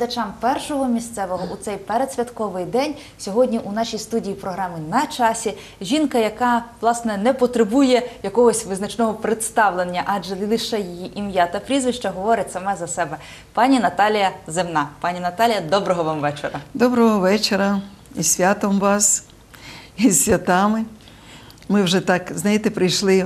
глядачам Першого місцевого у цей передсвятковий день. Сьогодні у нашій студії програми «На часі» жінка, яка, власне, не потребує якогось визначного представлення, адже лише її ім'я та прізвище говорить саме за себе. Пані Наталія Земна. Пані Наталія, доброго вам вечора. Доброго вечора. І святом вас, і з святами. Ми вже так, знаєте, прийшли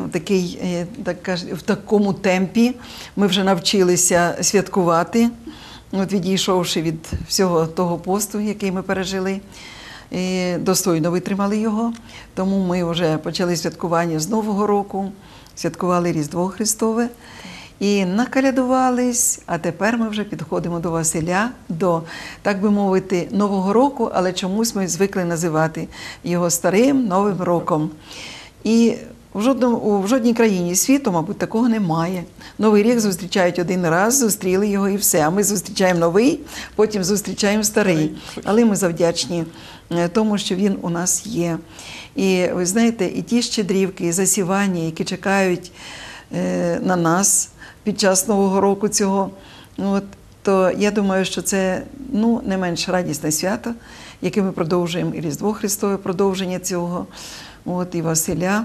в такому темпі. Ми вже навчилися святкувати, відійшовши від всього того посту, який ми пережили. І достойно витримали його. Тому ми вже почали святкування з Нового року, святкували Різдво Христове. І накалядувались, а тепер ми вже підходимо до Василя, до, так би мовити, Нового року, але чомусь ми звикли називати його Старим Новим роком. І в жодній країні світу, мабуть, такого немає. Новий рік зустрічають один раз, зустріли його і все. А ми зустрічаємо новий, потім зустрічаємо старий. Але ми завдячні тому, що він у нас є. І ви знаєте, і ті щедрівки, і засівання, які чекають на нас під час Нового року цього, то я думаю, що це не менш радісне свято, яке ми продовжуємо, і Різдво Христове продовження цього, і Василя.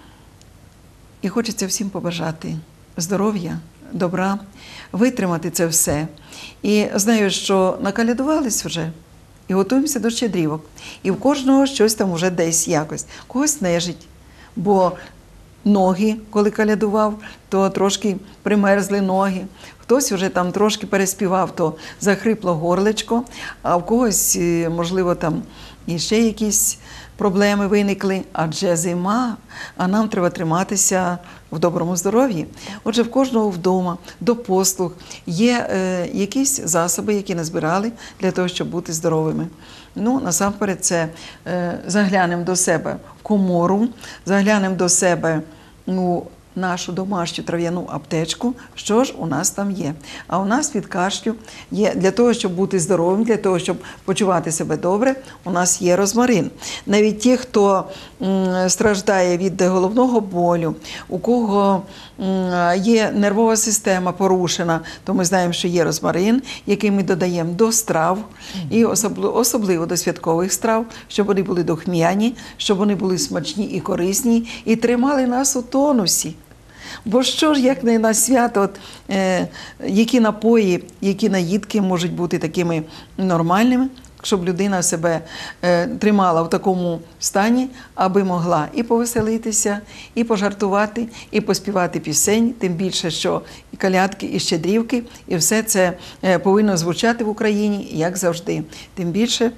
І хочеться всім побажати здоров'я, добра, витримати це все. І знаю, що накалядувались вже, і готуємося до щедрівок. І в кожного щось там вже десь якось. Когось нежить, бо ноги, коли калядував, то трошки примерзли ноги. Хтось вже там трошки переспівав, то захрипло горлечко, а в когось, можливо, там іще якісь проблеми виникли, адже зима, а нам треба триматися в доброму здоров'ї. Отже, в кожного вдома, до послуг є якісь засоби, які назбирали для того, щоб бути здоровими. Насамперед, це заглянемо до себе в комору, заглянемо до себе нашу домашню трав'яну аптечку, що ж у нас там є. А у нас від кашлю є, для того, щоб бути здоровим, для того, щоб почувати себе добре, у нас є розмарин. Навіть ті, хто страждає від головного болю, у кого є нервова система порушена, то ми знаємо, що є розмарин, який ми додаємо до страв, і особливо до святкових страв, щоб вони були духмяні, щоб вони були смачні і корисні, і тримали нас у тонусі. Бо що ж, як не на свято, які напої, які наїдки можуть бути такими нормальними, щоб людина себе тримала в такому стані, аби могла і повеселитися, і пожартувати, і поспівати пісень, тим більше, що і колядки, і щедрівки, і все це повинно звучати в Україні, як завжди. Тим більше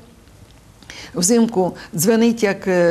взимку дзвенить,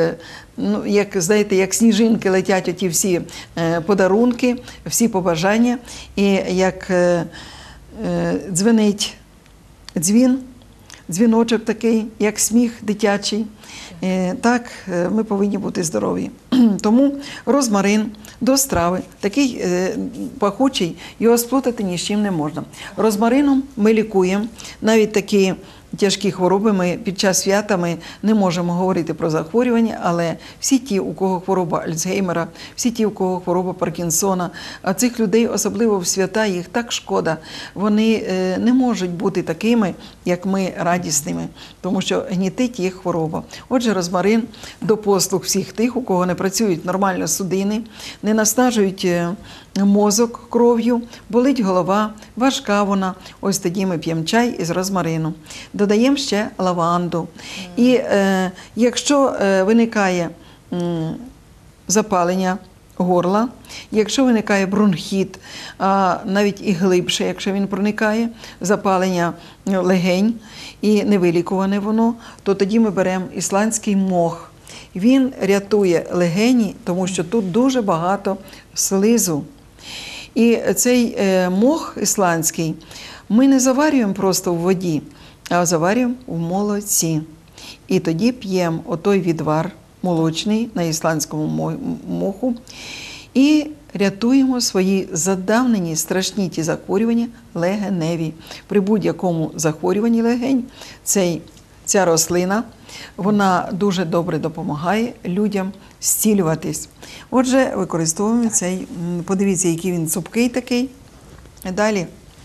як сніжинки летять оті всі подарунки, всі побажання, і як дзвенить дзвіночок такий, як сміх дитячий, так ми повинні бути здорові. Тому розмарин до страви, такий пахучий, його сплутати ні з чим не можна. Розмарином ми лікуємо навіть такі тяжкі хвороби. Ми під час свята ми не можемо говорити про захворювання, але всі ті, у кого хвороба Альцгеймера, всі ті, у кого хвороба Паркінсона, а цих людей, особливо в свята, їх так шкода. Вони не можуть бути такими, як ми, радісними, тому що гнітить їх хвороба. Отже, розмарин до послуг всіх тих, у кого не працюють нормально судини, не наснажують мозок кров'ю, болить голова, важка вона. Ось тоді ми п'ємо чай із розмарину. Додаємо ще лаванду. І якщо виникає запалення горла, якщо виникає бронхіт, а навіть і глибше, якщо він проникає, запалення легень і невилікуване воно, то тоді ми беремо ісландський мох. Він рятує легені, тому що тут дуже багато слизу. І цей мох ісландський ми не заварюємо просто в воді, а заварюємо в молоці. І тоді п'ємо отой відвар молочний на ісландському моху і рятуємо свої задавнені страшні ті захворювання легеневі. При будь-якому захворюванні легень ця рослина, вона дуже добре допомагає людям зцілюватись. Отже, використовуємо цей, подивіться, який він цупкий такий. Далі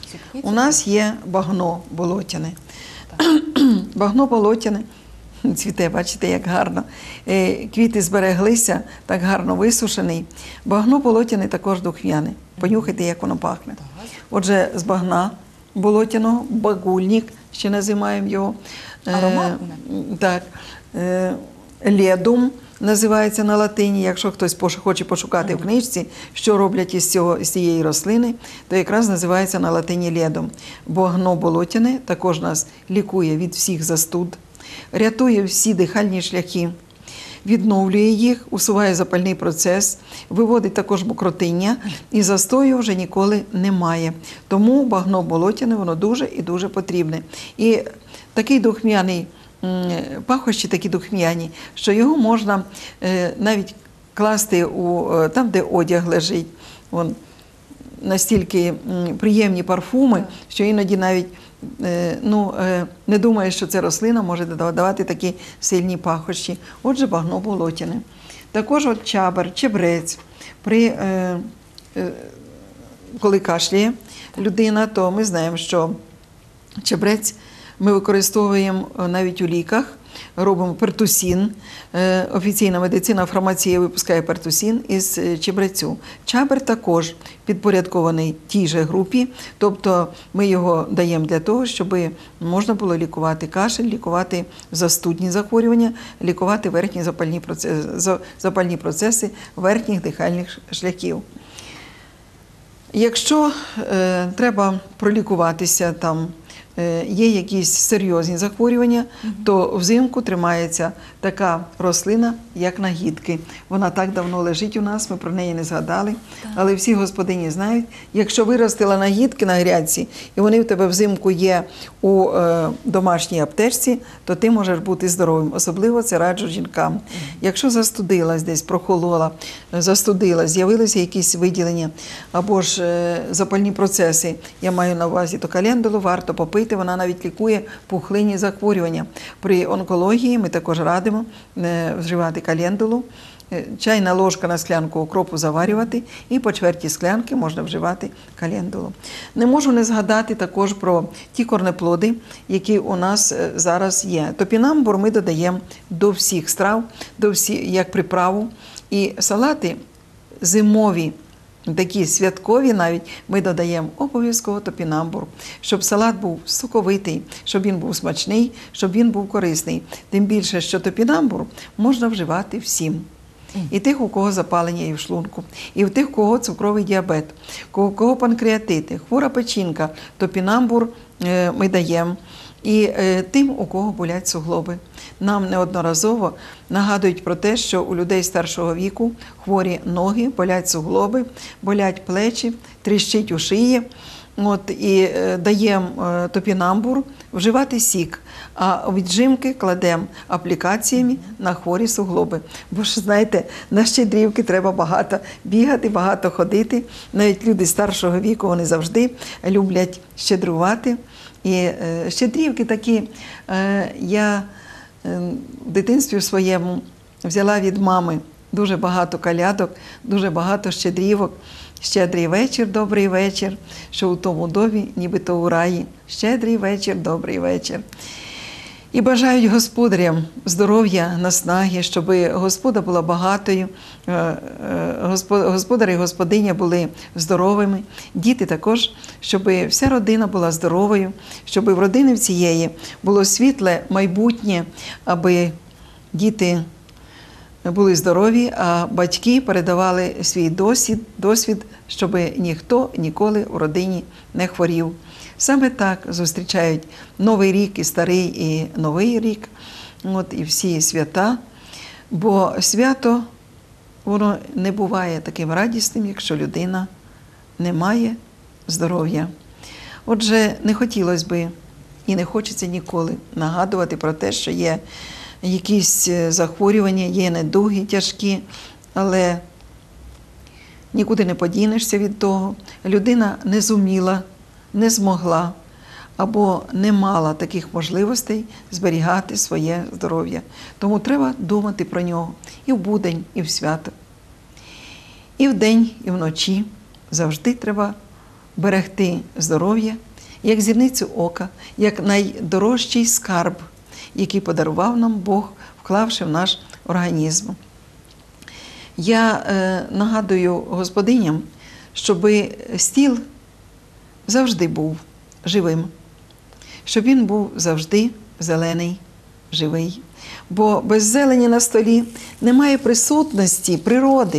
Сітки У нас є багно болотяне. Багно болотяне цвіте, бачите, як гарно. Квіти збереглися, так гарно висушений. Багно болотяне також духмяне. Понюхайте, як воно пахне. Отже, з багна болотяного, багульник, ще називаємо його. Ароматне. Так. Ледум називається на латині. Якщо хтось хоче пошукати в книжці, що роблять з цієї рослини, то якраз називається на латині ледум. Багно болотяне також нас лікує від всіх застуд, рятує всі дихальні шляхи, відновлює їх, усуває запальний процес, виводить також мокротиння, і застою вже ніколи немає. Тому багно болотяне, воно дуже і дуже потрібне. І такий духмяний, пахощі такі духмяні, що його можна навіть класти там, де одяг лежить. Вон, настільки приємні парфуми, що іноді навіть не думаєш, що це рослина може давати такі сильні пахощі. Отже, багно болотяне. Також от чабер, чебрець. Коли кашляє людина, то ми знаємо, що чебрець ми використовуємо навіть у ліках, робимо пертусін. Офіційна медицина, фармація випускає пертусін із чебрецю. Чабер також підпорядкований тій же групі, тобто ми його даємо для того, щоб можна було лікувати кашель, лікувати застудні захворювання, лікувати верхні запальні процеси верхніх дихальних шляхів. Якщо треба пролікуватися, там є якісь серйозні захворювання, то взимку тримається така рослина, як нагідки. Вона так давно лежить у нас, ми про неї не згадали, але всі господині знають, якщо виростила нагідки на грядці, і вони в тебе взимку є у домашній аптечці, то ти можеш бути здоровим. Особливо це раджу жінкам. Якщо застудилась десь, прохолола, застудилась, з'явилися якісь виділення, або ж запальні процеси, я маю на увазі, то календулу варто попити, вона навіть лікує пухлинні захворювання. При онкології ми також радимо вживати календулу, чайна ложка на склянку окропу заварювати, і по чверті склянки можна вживати календулу. Не можу не згадати також про ті корнеплоди, які у нас зараз є. Топінамбур ми додаємо до всіх страв, як приправу. І салати зимові, такі святкові навіть, ми додаємо обов'язково топінамбур, щоб салат був соковитий, щоб він був смачний, щоб він був корисний. Тим більше, що топінамбур можна вживати всім. І тих, у кого запалення і в шлунку, і в тих, у кого цукровий діабет, у кого панкреатити, хвора печінка, топінамбур ми даємо. І тим, у кого болять суглоби. Нам неодноразово нагадують про те, що у людей старшого віку хворі ноги, болять суглоби, болять плечі, тріщить у шиї. І даємо топінамбур, вживати сік, а віджимки кладемо аплікаціями на хворі суглоби. Бо ж, знаєте, на щедрівки треба багато бігати, багато ходити. Навіть люди старшого віку, вони завжди люблять щедрувати. І щедрівки такі, я в дитинстві своєму взяла від мами дуже багато колядок, дуже багато щедрівок. Щедрий вечір, добрий вечір, що у тому домі, нібито у раї. Щедрий вечір, добрий вечір. І бажають господарям здоров'я, наснаги, щоб господа була багатою, господар і господиня були здоровими, діти також, щоб вся родина була здоровою, щоб в родини в цієї було світле майбутнє, аби діти були здорові, а батьки передавали свій досвід, щоб ніхто ніколи в родині не хворів. Саме так зустрічають Новий рік, і Старий, і Новий рік, і всі свята. Бо свято, воно не буває таким радісним, якщо людина не має здоров'я. Отже, не хотілося б і не хочеться ніколи нагадувати про те, що є якісь захворювання, є недуги тяжкі, але нікуди не подінешся від того. Людина не зуміла, не змогла або не мала таких можливостей зберігати своє здоров'я. Тому треба думати про нього і в будень, і в свято. І вдень, і вночі завжди треба берегти здоров'я, як зіницю ока, як найдорожчий скарб, який подарував нам Бог, вклавши в наш організм. Я нагадую господиням, щоб стіл завжди був живим, щоб він був завжди зелений, живий. Бо без зелені на столі немає присутності природи.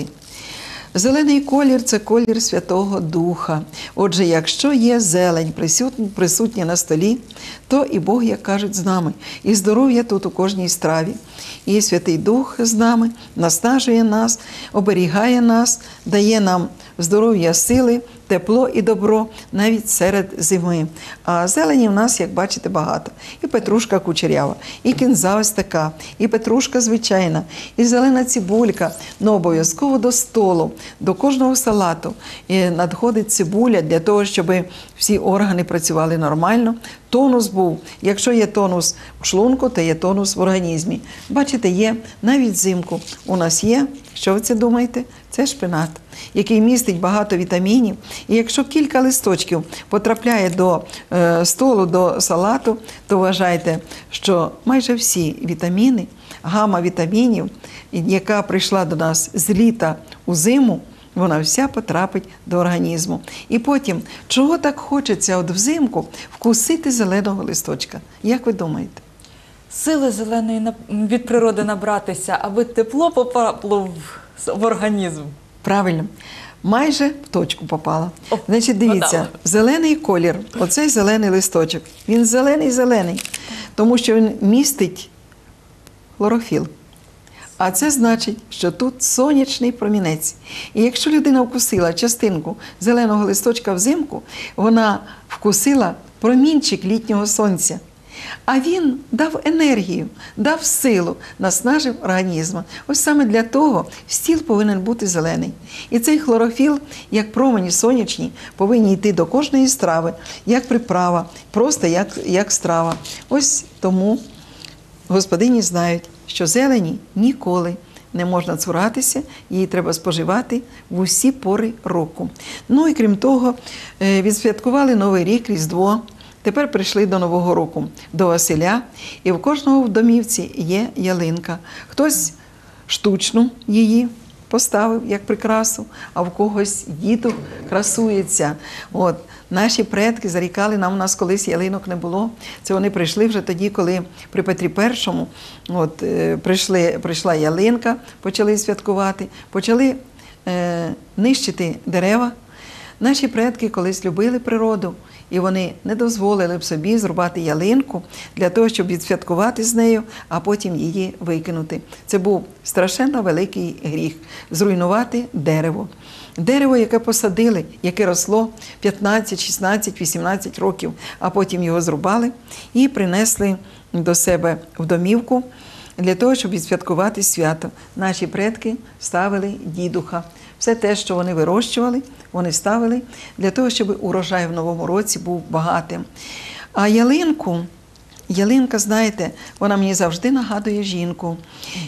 Зелений колір – це колір Святого Духа. Отже, якщо є зелень присутня на столі, то і Бог, як кажуть, з нами. І здоров'я тут у кожній страві. І Святий Дух з нами, наснажує нас, оберігає нас, дає нам здоров'я, сили, тепло і добро навіть серед зими. А зелені в нас, як бачите, багато. І петрушка кучерява, і кінза ось така, і петрушка звичайна, і зелена цибулька. Ну, обов'язково до столу, до кожного салату надходить цибуля для того, щоб всі органи працювали нормально. Тонус був. Якщо є тонус в шлунку, то є тонус в організмі. Бачите, є навіть взимку. У нас є, що ви це думаєте? Це шпинат, який містить багато вітамінів. І якщо кілька листочків потрапляє до столу, до салату, то вважайте, що майже всі вітаміни, гама вітамінів, яка прийшла до нас з літа у зиму, вона вся потрапить до організму. І потім, чого так хочеться от взимку вкусити зеленого листочка? Як ви думаєте? Сили зеленої від природи набратися, аби тепло попало в організм. Правильно. Майже в точку попала. О, Значить, дивіться, вгадала. зелений колір, оцей зелений листочок, він зелений-зелений, тому що він містить хлорофіл. А це значить, що тут сонячний промінець. І якщо людина вкусила частинку зеленого листочка взимку, вона вкусила промінчик літнього сонця. А він дав енергію, дав силу, наснажив організм. Ось саме для того стіл повинен бути зелений. І цей хлорофіл, як промені сонячні, повинні йти до кожної страви, як приправа, просто як страва. Ось тому господині знають, що зелені ніколи не можна цуратися, її треба споживати в усі пори року. Ну і крім того, відсвяткували Новий рік, Різдво. Тепер прийшли до Нового року, до Василя, і в кожного в домівці є ялинка. Хтось штучну її поставив як прикрасу, а в когось діток красується. От. Наші предки зарікали, нам у нас колись ялинок не було. Це вони прийшли вже тоді, коли при Петрі І прийшла ялинка, почали святкувати, почали нищити дерева. Наші предки колись любили природу, і вони не дозволили б собі зрубати ялинку для того, щоб відсвяткувати з нею, а потім її викинути. Це був страшенно великий гріх – зруйнувати дерево. Дерево, яке посадили, яке росло 15, 16, 18 років, а потім його зрубали і принесли до себе в домівку для того, щоб відсвяткувати свято. Наші предки ставили дідуха. Все те, що вони вирощували, вони ставили для того, щоб урожай в новому році був багатим. А ялинка, знаєте, вона мені завжди нагадує жінку,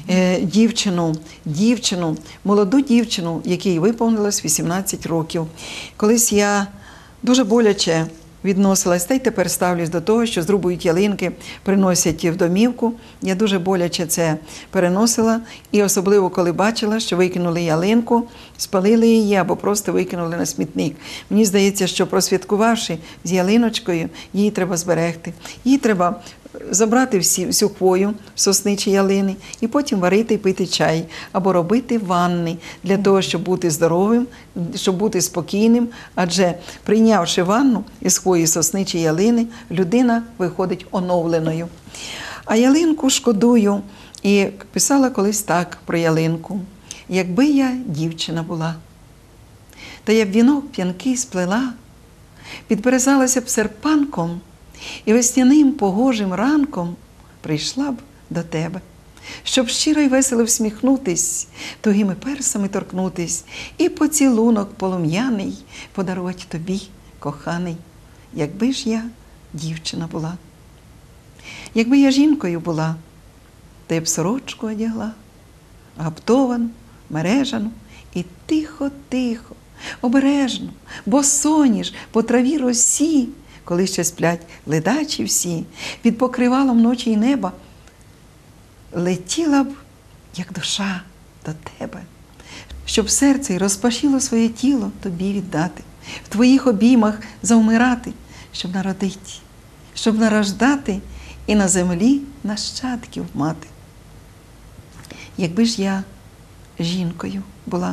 дівчину, молоду дівчину, якій виповнилось 18 років. Колись я дуже боляче відносилась, та й тепер ставлюсь до того, що зрубують ялинки, приносять в домівку. Я дуже боляче це переносила, і особливо, коли бачила, що викинули ялинку, спалили її або просто викинули на смітник. Мені здається, що просвяткувавши з ялиночкою, її треба зберегти. Її треба забрати всю хвою сосни чи ялини і потім варити і пити чай, або робити ванни для того, щоб бути здоровим, щоб бути спокійним, адже прийнявши ванну із хвої сосни чи ялини, людина виходить оновленою. А ялинку шкодую, і писала колись так про ялинку: якби я дівчина була, та я б вінок п'янкий сплела, підперезалася б серпанком, і весняним погожим ранком прийшла б до тебе, щоб щиро й весело всміхнутись, тугими персами торкнутись, і поцілунок полум'яний подарувати тобі, коханий, якби ж я дівчина була. Якби я жінкою була, то я б сорочку одягла, гаптовану, мережану, і тихо-тихо обережно, бо соніш по траві росі, коли ще сплять ледачі всі, під покривалом ночі й неба, летіла б, як душа, до тебе, щоб серце й розпашіло своє тіло тобі віддати, в твоїх обіймах завмирати, щоб народити, щоб нарождати і на землі нащадків мати. Якби ж я жінкою була,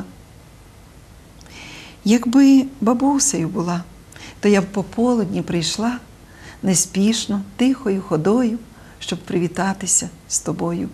якби бабусею була, то я б пополудні прийшла неспішно, тихою ходою, щоб привітатися з тобою.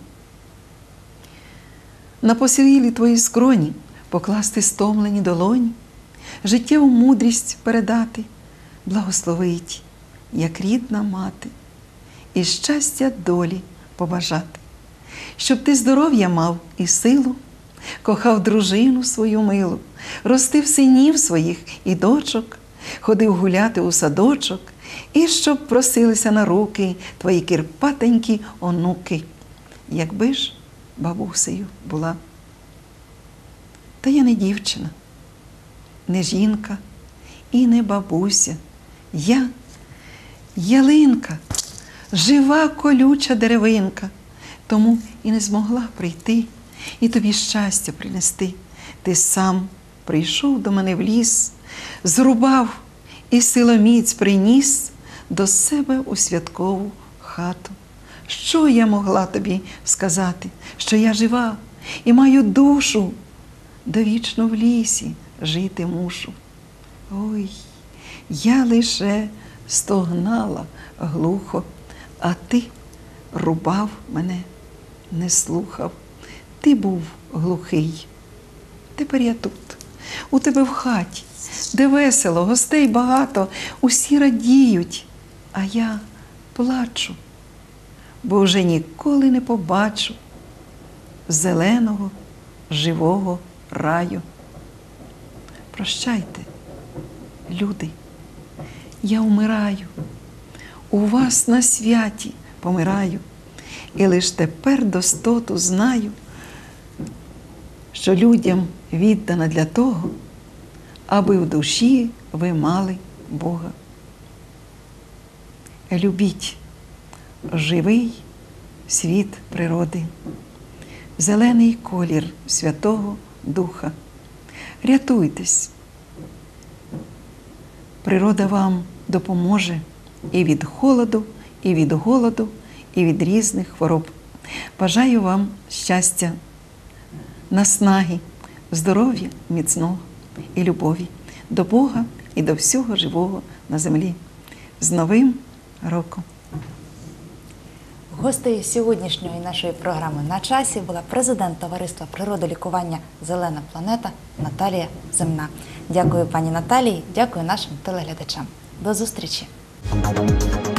На посивілі твої скроні покласти стомлені долоні, життєву мудрість передати, благословить, як рідна мати, і щастя долі побажати. Щоб ти здоров'я мав і силу, кохав дружину свою милу, ростив синів своїх і дочок, ходив гуляти у садочок, і щоб просилися на руки твої кирпатенькі онуки, якби ж бабусею була. Та я не дівчина, не жінка і не бабуся. Я ялинка, жива колюча деревинка, тому і не змогла прийти і тобі щастя принести. Ти сам прийшов до мене в ліс, зрубав і силоміць приніс до себе у святкову хату. Що я могла тобі сказати? Що я жива і маю душу, довічно в лісі жити мушу. Ой, я лише стогнала глухо, а ти рубав мене, не слухав. Ти був глухий. Тепер я тут, у тебе в хаті, де весело, гостей багато, усі радіють, а я плачу, бо вже ніколи не побачу зеленого, живого раю. Прощайте, люди, я вмираю, у вас на святі помираю, і лиш тепер достоту знаю, що людям віддана для того, аби в душі ви мали Бога. Любіть живий світ природи, зелений колір Святого Духа. Рятуйтесь. Природа вам допоможе і від холоду, і від голоду, і від різних хвороб. Бажаю вам щастя, наснаги, здоров'я міцного і любові до Бога і до всього живого на землі. З Новим роком! Гостею сьогоднішньої нашої програми «На часі» була президент Товариства природолікування «Зелена планета» Наталія Земна. Дякую пані Наталії, дякую нашим телеглядачам. До зустрічі!